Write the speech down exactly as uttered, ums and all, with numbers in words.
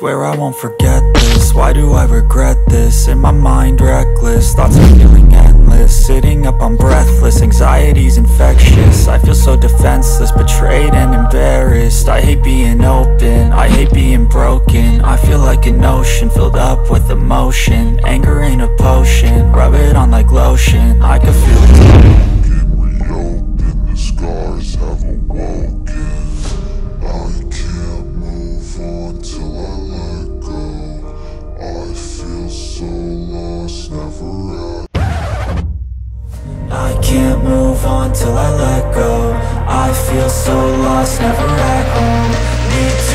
Swear I won't forget this. Why do I regret this? In my mind reckless, thoughts are feeling endless. Sitting up, I'm breathless, anxiety's infectious. I feel so defenseless, betrayed and embarrassed. I hate being open, I hate being broken. I feel like an ocean filled up with emotion. Anger ain't a potion, rub it on like lotion. I can feel it. Can reopen, the scars have awoken. I can't move on till I let go. I feel so lost, never at. I can't move on till I let go. I feel so lost, never at home. Need to